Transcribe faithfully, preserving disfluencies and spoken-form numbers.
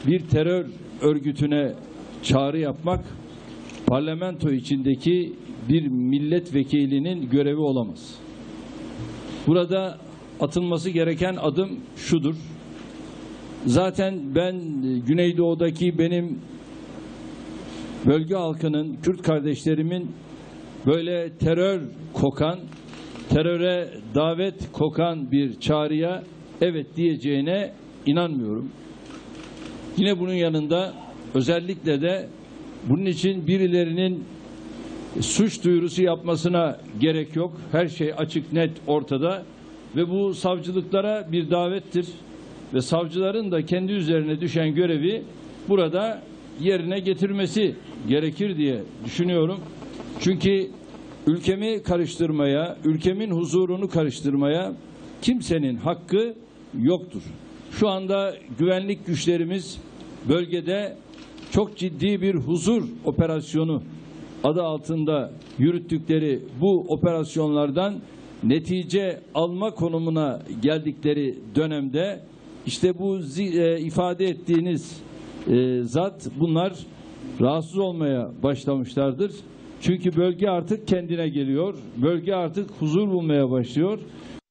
bir terör örgütüne çağrı yapmak parlamento içindeki bir milletvekilinin görevi olamaz. Burada atılması gereken adım şudur. Zaten ben Güneydoğu'daki benim bölge halkının, Kürt kardeşlerimin böyle terör kokan, teröre davet kokan bir çağrıya evet diyeceğine inanmıyorum. Yine bunun yanında özellikle de bunun için birilerinin suç duyurusu yapmasına gerek yok. Her şey açık, net, ortada ve bu savcılıklara bir davettir ve savcıların da kendi üzerine düşen görevi burada yerine getirmesi gerekir diye düşünüyorum. Çünkü ülkemi karıştırmaya, ülkemin huzurunu karıştırmaya kimsenin hakkı yoktur. Şu anda güvenlik güçlerimiz bölgede çok ciddi bir huzur operasyonu adı altında yürüttükleri bu operasyonlardan netice alma konumuna geldikleri dönemde işte bu e, ifade ettiğiniz e, zat bunlar rahatsız olmaya başlamışlardır. Çünkü bölge artık kendine geliyor. Bölge artık huzur bulmaya başlıyor.